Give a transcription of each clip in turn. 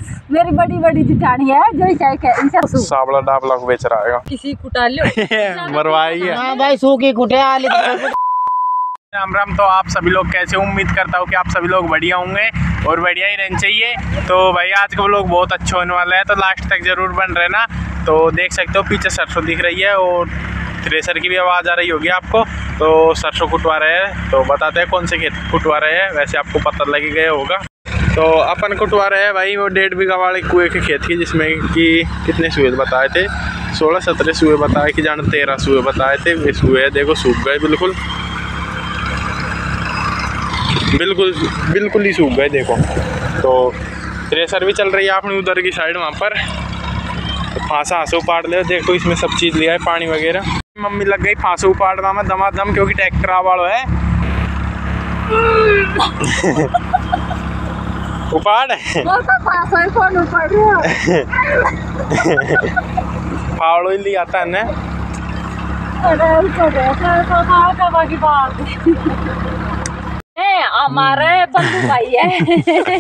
मेरी बड़ी बड़ी जिठानी है जो साबला डाबला को बेच रहा है किसी कुटा लो मरवाई है। हाँ भाई सूखी कुटे राम राम। तो आप सभी लोग कैसे, उम्मीद करता हूँ कि आप सभी लोग बढ़िया होंगे और बढ़िया ही रहना चाहिए। तो भाई आज का व्लॉग बहुत अच्छा होने वाला है, तो लास्ट तक जरूर बन रहे ना। तो देख सकते हो पीछे सरसों दिख रही है और थ्रेसर की भी आवाज़ आ रही होगी आपको। तो सरसों कुटवा रहे हैं, तो बताते हैं कौन से खेत कुटवा रहे हैं। वैसे आपको पता लग ही गया होगा। तो अपन कुटवा रहे हैं भाई वो 1.5 बीघा वाले कुएँ के खेत की, जिसमें कि कितने सुए बताए थे, 16-17 सुए बताए कि जान 13 सुए बताए थे। वे सुए देखो सूख गए, बिल्कुल ही सूख गए देखो। तो थ्रेसर भी चल रही है अपनी उधर की साइड वहाँ पर। तो फांसा हाँसू उपाड़ ले, देखो इसमें सब चीज़ लिया है, पानी वगैरह। मम्मी लग गई फांसू उपाड़ना में दमादम, क्योंकि ट्रैक्टर वालों है उपाड़ फाड़ो ही लिया आता है ना। हमारे बंधु भाई है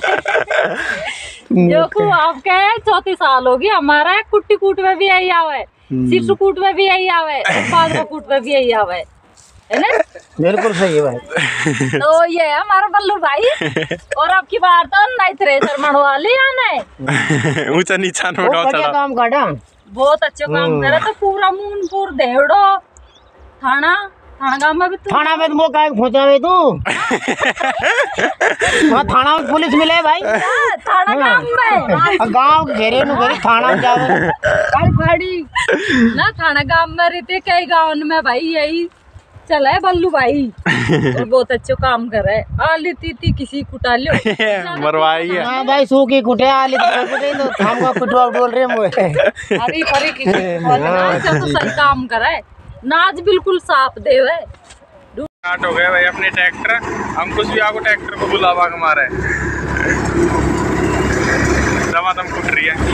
जो को आपके 34 साल होगी। हमारा कुट्टी कूट में भी यही आवे, सिरसू कूट में भी यही आवे, बाजरा कूट में भी यही आवे, है ना? बिल्कुल सही है भाई। तो ये है हमारा बल्लू भाई। और अब की बार तो नई थ्रेसर मनवा लिया नहीं, ऊंचा नीचा काम काटा, बहुत अच्छे काम करे। तो पूरा मूनपुर देवड़ो थाना में भी थाना में वो काय खोचावे तू वहाँ थाना में पुलिस मिले भाई। थाना गाँव घेरे नु घेरे थाना जावे बड़ी ना थाना गाँव में रहते कई गाँव में भाई यही चला है बल्लू भाई। और बहुत अच्छे काम कर रहे हैं। आली तीती किसी कुटा लो मरवाई है। हाँ भाई सूखी कुटे आली तो थाम का कुटवा बोल रहे मुझे हरी भरी किसी तो सही काम कर रहा है। नाच बिल्कुल साफ देव है। स्टार्ट हो गया भाई अपने ट्रैक्टर। हम कुछ भी आपको ट्रैक्टर को बुलावा के मारे दमादम कुट रही है।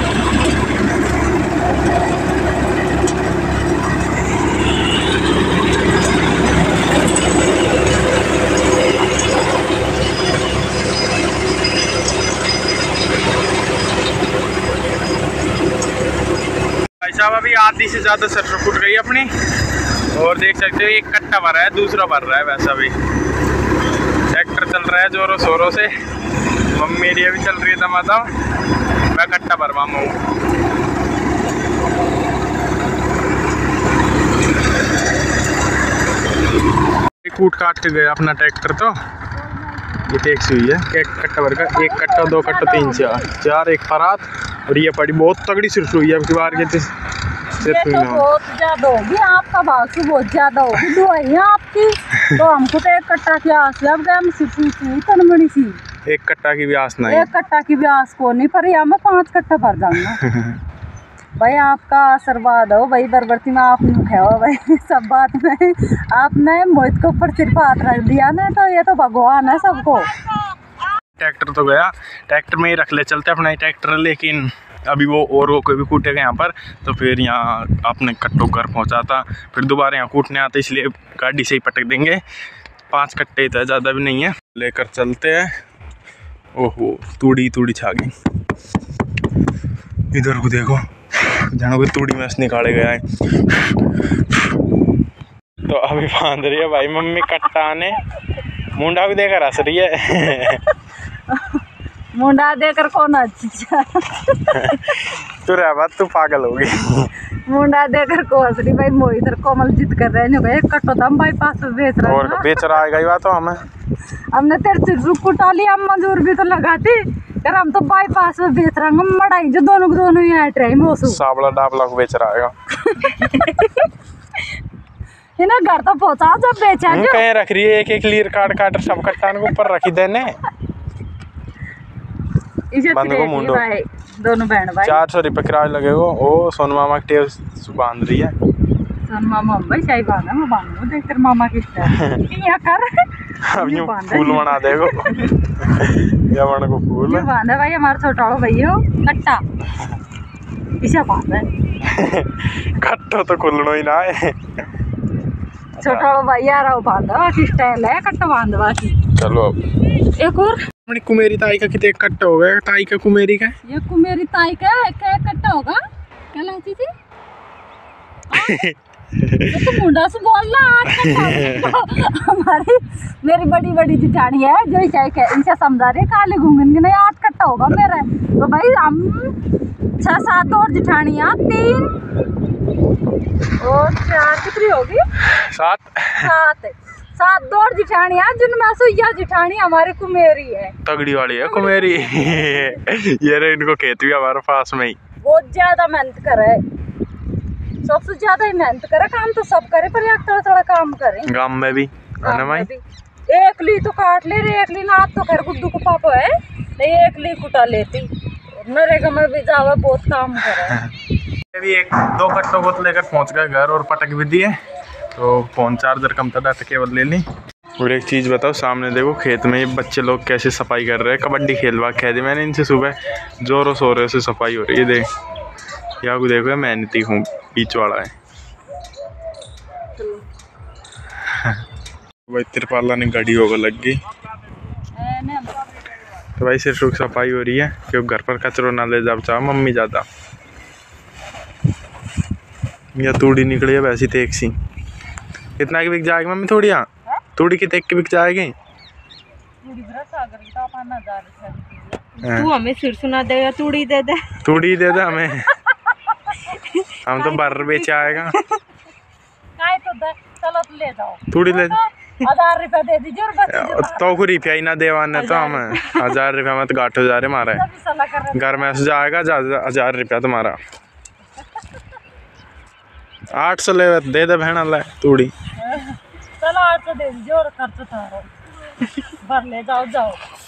भाई साहब अभी आधी से ज्यादा सरसों कुट गई अपनी। और देख सकते हो एक कट्टा भर रहा है, दूसरा भर रहा है। वैसा भी ट्रैक्टर चल रहा है जोरों शोरों से। मम्मी मेरी अभी चल रही है दमादम, मैं कट्टा भरवा हूँ। कूट काट के गया अपना ट्रैक्टर। तो ये टैक्सी हुई है, एक कट्टा भर का, 1 कट्टा 2 कट्टा 3 4 एक परात। और ये पड़ी बहुत तगड़ी सिरसों हुई है अब बार के। ये तो बहुत ज्यादा होगी, आपका बाकी बहुत ज्यादा होगी दुआई आपकी। तो हमको तो 1 कट्टा की आस है, अब हम तनमणी सी 1 कट्टा की भी आस नहीं, 1 कट्टा की भी आस को नहीं, पर यहाँ मैं 5 कट्टा भर जाऊंगा। भाई आपका आशीर्वाद हो भाई, बरबरती में आप हो भाई सब बात में। आपने मोहित के ऊपर सिर्फ हाथ रख दिया ना, तो ये तो भगवान है सबको। ट्रैक्टर तो गया, ट्रैक्टर में ही रख ले चलते अपना ही ट्रैक्टर। लेकिन अभी वो और वो कोई भी कूटेगा यहाँ पर, तो फिर यहाँ अपने कट्टों घर पहुँचाता, फिर दोबारा यहाँ कूटने आता, इसलिए गाड़ी से ही पटक देंगे। 5 कट्टे तो ज़्यादा भी नहीं है, लेकर चलते हैं। ओहो तूड़ी छा गई, इधर को देखो जानो कोई तूड़ी में से निकाले गया है। तो अभी बांध रही है भाई मम्मी कट्टा ने, मुंडा भी देकर हंस रही है। मुंडा देकर कौन अच्छा तू रह बात, तू पागल होगी। मुंडा देकर को हंस रही भाई। मोहित और कोमल जिद कर रहे हैं, एक कट्टो दम बाईपास पे बेच रहा है। और बेच रहा है बात तो हमें, हमने तेरे से कुटा लिया, हम मजूर भी तो लगाती यार, हम तो बाईपास में बेच रहे हैं। मड़ाई जो दोनों ही आए ट्रेन में साबला डाबला को बेच रहा है। इन्हें घर तो पहुंचा जब बेचा जो कहीं रख रही है, एक लीर काट सब कट्टा को ऊपर रखी देने। मुंडो दोनों बहन भाई 400 रुपये किराया लगेगा। ओ सोन मामा की टेव बांध रही है। सोन मामा भाई सही बात है, मैं बांधू देख कर मामा की क्या कर अब यूं फूल बना देगो। या मन को फूल ये बांधा भाई हमारा छोटा भैया कट्टा इसे बांधा कट्टो तो खुलनो ही ना है। छोटा भैया रहो बांधा की स्टाइल है कट्टा बांधवा की। चलो एक और अपनी कुमेरी ताई का कितने कट्टा हो गया? ताई का कुमेरी का ये कुमेरी ताई का क्या कट्टा होगा? क्या लाची थी? तो मुंडा से बोलना हमारी मेरी बड़ी बड़ी जिठानी है जो इनसे समझा रही है काले घूंगेंगे नहीं 8 कट्टा होगा मेरा। तो भाई हम 6-7 और जिठानियाँ 3 और 4 कितनी होगी? 7 और जिठानियाँ जिनमें से यह जिठानी हमारी कुमेरी है, तगड़ी वाली है कुमेरी। ये रहे इनको खेत भी हमारे पास में ही। बहुत ज्यादा मेहनत करे, सबसे ज्यादा ही मेहनत करे। काम तो सब करे पर एक थोड़ा काम करे। गांव में भी एक ली तो काट ले रे, एक ली ना तो खैर गुड्डू को पापा है नहीं, एक ली कुटा लेती। नरेगा में भी जावा बहुत काम करे। भी 1-2 कट्टों को तो लेकर पहुंच गए घर और पटक भी दिए। तो फोन चार्जर कम था तो केवल ले ली। और एक चीज़ बताओ, सामने देखो खेत में ये बच्चे लोग कैसे सफाई कर रहे हैं। कबड्डी खेलवा कह दी मैंने इनसे, सुबह जोरों शोरों से सफाई हो रही है। देख यहाँ को देखो, मेहनती हूँ बीच वाला है। भाई तिरपाला ने गाड़ी होगा लग गई। तो भाई सिर्फ सफाई हो रही है क्योंकि घर पर कचरो ना ले जाओ चाहो मम्मी ज़्यादा। या तूड़ी निकली है वैसी तेक सी। कितना की बिक जाएगी मम्मी? थोड़ी यहाँ तूड़ी की तेक की बिक जाएगी। तू हमें सिर सुना देगा, तूड़ी दे दे, तूड़ी दे दे हमें। हम तो बर बेच आएगा। चलो तो ले जाओ, तूड़ी ले 1000 रुपया दे दीजिए। तो को रुपया ही ना देवाने तो हमें 1000 रुपया में तो गाठ हो जा रहे हमारे घर में से जाएगा 1000 रुपया तुम्हारा। 800 ले दे दे बहन ले तूड़ी। चलो 800 दे दीजिए और खर्च था भर ले जाओ।